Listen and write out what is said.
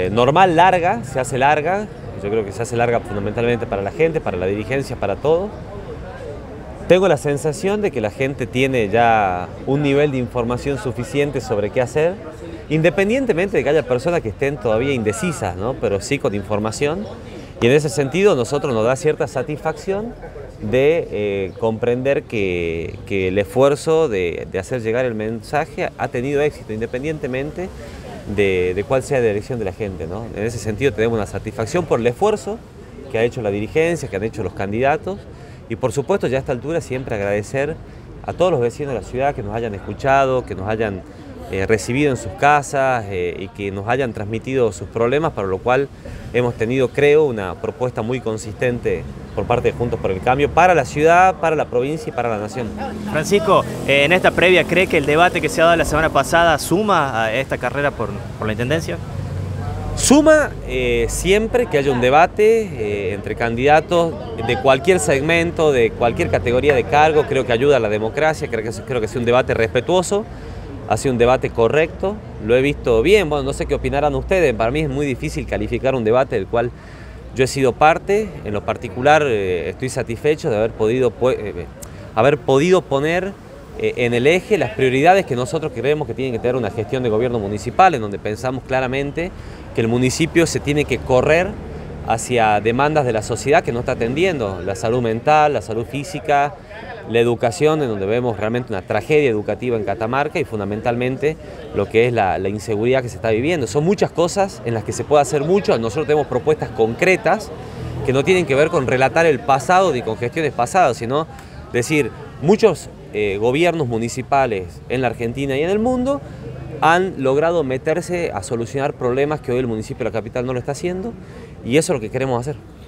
normal, larga, se hace larga. Yo creo que se hace larga fundamentalmente para la gente, para la dirigencia, para todo. Tengo la sensación de que la gente tiene ya un nivel de información suficiente sobre qué hacer, independientemente de que haya personas que estén todavía indecisas, ¿no? Pero sí con información. Y en ese sentido, nosotros nos da cierta satisfacción de comprender que el esfuerzo de hacer llegar el mensaje ha tenido éxito, independientemente de cuál sea la elección de la gente, ¿no? En ese sentido tenemos una satisfacción por el esfuerzo que ha hecho la dirigencia, que han hecho los candidatos, y por supuesto ya a esta altura siempre agradecer a todos los vecinos de la ciudad que nos hayan escuchado, que nos hayan recibido en sus casas y que nos hayan transmitido sus problemas, para lo cual hemos tenido, creo, una propuesta muy consistente por parte de Juntos por el Cambio para la ciudad, para la provincia y para la nación. Francisco, en esta previa, ¿cree que el debate que se ha dado la semana pasada suma a esta carrera por la Intendencia? Suma siempre que haya un debate entre candidatos de cualquier segmento, de cualquier categoría de cargo. Creo que ayuda a la democracia, creo que sea un debate respetuoso, ha sido un debate correcto, lo he visto bien. Bueno, no sé qué opinarán ustedes, para mí es muy difícil calificar un debate del cual yo he sido parte. En lo particular estoy satisfecho de haber podido poner en el eje las prioridades que nosotros creemos que tiene que tener una gestión de gobierno municipal, en donde pensamos claramente que el municipio se tiene que correr hacia demandas de la sociedad que no está atendiendo, la salud mental, la salud física, la educación, en donde vemos realmente una tragedia educativa en Catamarca, y fundamentalmente lo que es la inseguridad que se está viviendo. Son muchas cosas en las que se puede hacer mucho. Nosotros tenemos propuestas concretas que no tienen que ver con relatar el pasado ni con gestiones pasadas, sino decir, muchos gobiernos municipales en la Argentina y en el mundo han logrado meterse a solucionar problemas que hoy el municipio de la capital no lo está haciendo, y eso es lo que queremos hacer.